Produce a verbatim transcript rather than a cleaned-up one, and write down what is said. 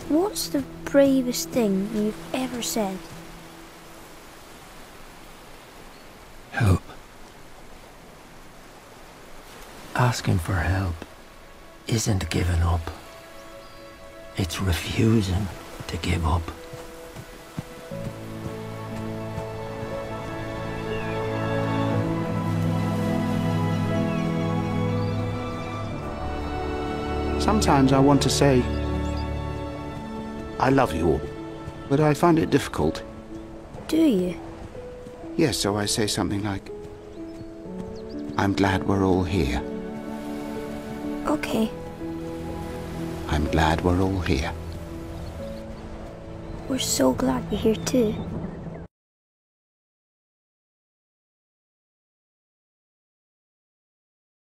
What's the bravest thing you've ever said? Help. Asking for help isn't giving up. It's refusing to give up. Sometimes I want to say, I love you all, but I find it difficult. Do you? Yes, so I say something like, I'm glad we're all here. Okay. I'm glad we're all here. We're so glad you're here too.